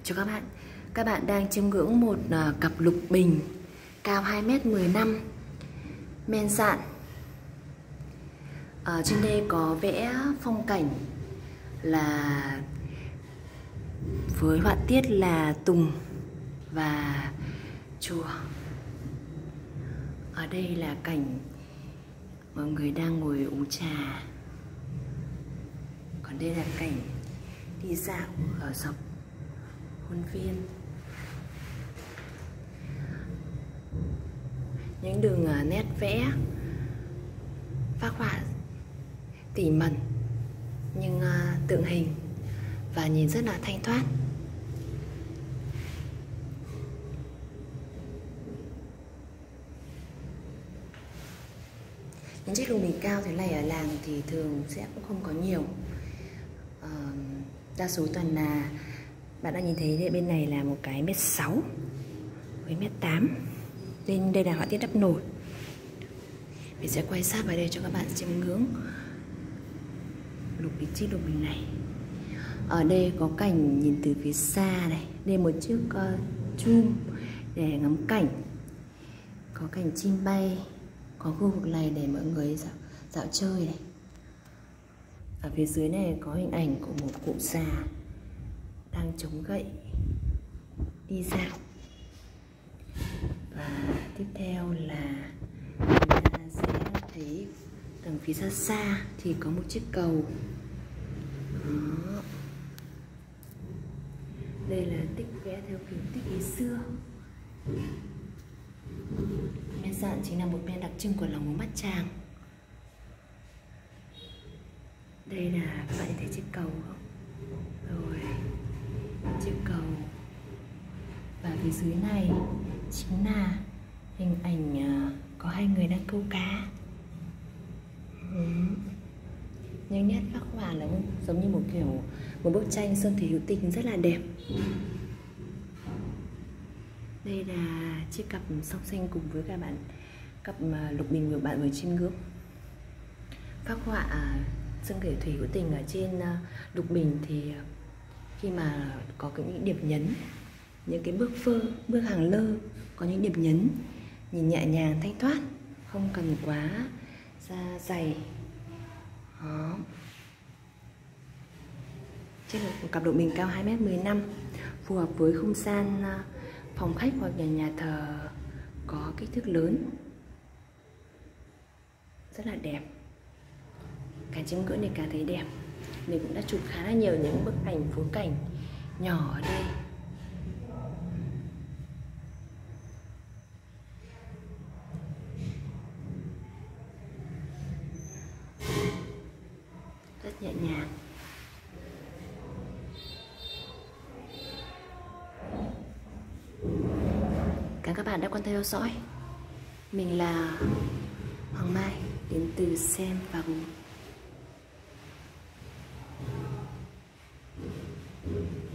cho các bạn. Các bạn đang chiêm ngưỡng một cặp lục bình cao 2m15, men dạn. Ở trên đây có vẽ phong cảnh là với họa tiết là tùng và chùa. Ở đây là cảnh mọi người đang ngồi uống trà. Còn đây là cảnh đi dạo ở dọc khuôn viên. Những đường nét vẽ phác họa tỉ mẩn nhưng tượng hình và nhìn rất là thanh thoát. Những chiếc lồng bình cao thế này ở làng thì thường sẽ cũng không có nhiều. Đa số toàn là bạn đã nhìn thấy bên này là một cái 1m6 với 1m8. Nên đây là họa tiết đắp nổi. Mình sẽ quay sát vào đây cho các bạn chiêm ngưỡng chiếc lục bình này. Ở đây có cảnh nhìn từ phía xa này. Đây một chiếc chum để ngắm cảnh. Có cảnh chim bay. Có khu vực này để mọi người dạo chơi này. Ở phía dưới này có hình ảnh của một cụ già đang chống gậy đi dạo. Và tiếp theo là chúng ta sẽ thấy đằng phía xa xa thì có một chiếc cầu. Đó. Đây là tích vẽ theo kiểu tích ngày xưa. Men dạn chính là một men đặc trưng của làng Gốm Bát Tràng. Đây là các bạn thấy chiếc cầu không? Rồi, chiếc cầu. Và phía dưới này chính là hình ảnh có hai người đang câu cá. Nhưng nét phác họa là giống như một bức tranh sơn thủy hữu tình rất là đẹp. Đây là chiếc cặp song sinh cùng với các bạn cặp lục bình của bạn vừa chiêm ngưỡng. Phác họa sơn thủy hữu tình ở trên lục bình thì khi mà có những điểm nhấn, những cái bước hàng lơ có những điểm nhấn nhìn nhẹ nhàng thanh thoát, không cần quá da dày. Đó. Trên một cặp lục bình cao 2m15 phù hợp với không gian phòng khách hoặc nhà thờ có kích thước lớn, rất là đẹp. Cả chiêm ngưỡng này cả thấy đẹp. Mình cũng đã chụp khá là nhiều những bức ảnh phối cảnh nhỏ ở đây. Rất nhẹ nhàng. Cảm ơn các bạn đã quan tâm theo dõi. Mình là Hoàng Mai đến từ Xem và Gốm.